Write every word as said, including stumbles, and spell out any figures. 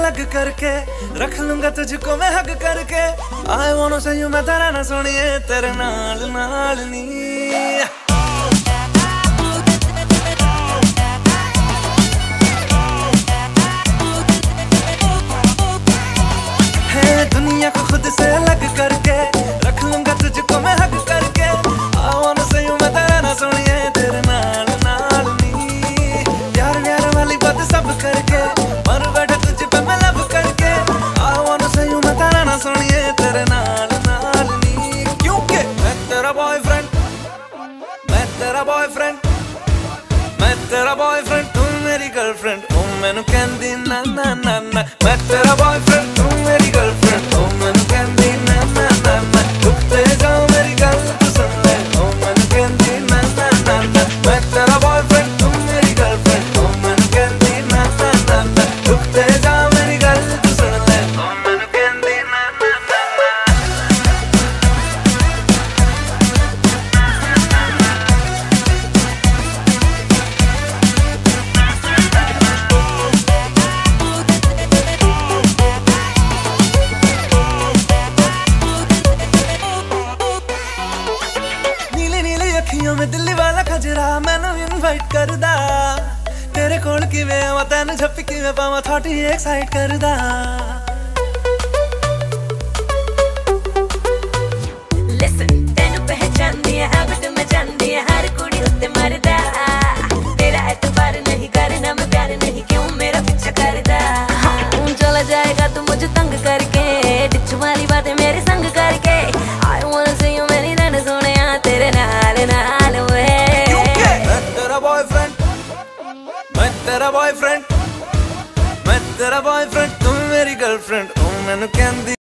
अलग करके रख लूंगा तुझको मैं हग करके। I want to say you मैं तेरा ना सुनिए तेरे नाल नाल नी। दुनिया को खुद से अलग करके रख लूंगा तुझको मैं हक करके। I wanna say you मैं तेरा ना सुनिए तेरे नाल नाल नी। प्यार प्यार वाली बात सब करके मर बैठा तुझ पे मैं लब करके। I wanna say you मैं तेरा ना सुनिए तेरे नाल नाल नी। क्योंकि मैं तेरा बॉयफ्रेंड, मैं तेरा बॉयफ्रेंड, मैं तेरा बॉयफ्रेंड तू मेरी गर्लफ्रेंड। ओ मैनू कहंदी ना ना ना ना। मैं तेरा बॉयफ्रेंड तू मेरी गर्लफ्रेंड। ओ मैनू कहंदी ना ना ना ना। रुकते जाओ मेरी गल तू सुन ले। ओ मैनू कहंदी ना ना ना ना। मैं तेरा बॉयफ्रेंड तू मेरी गर्लफ्रेंड। ओ मैनू कहंदी ना ना ना ना। रुकते जाओ मेरी गल तू सुन ले। ओ मैनू कहंदी ना ना ना ना। अखियों में दिल्ली वाला खजरा मैनू इनवाइट करदा। तेरे कोल किवें आवां तैनू झप्पी किवें पावां थॉटी एक्साइट करदा। लिसन तैनू पहचानदी है हैबिट में जानदी है हर कुड़ी उत्ते मरदा। तेरा एतबार नहीं करना मैं प्यार नहीं क्यों मेरा पीछा करदा। हाँ चला जाएगा तू मुझे तंग करके डिच वाली बातें मेरे संग करके। आई वांट से यू मेरी रन सोने तेरे नाल नाल वे। मैं तेरा बॉयफ्रेंड, मैं तेरा बॉयफ्रेंड, मैं तेरा बॉयफ्रेंड तू मेरी गर्लफ्रेंड। ओ मैनू कहंदी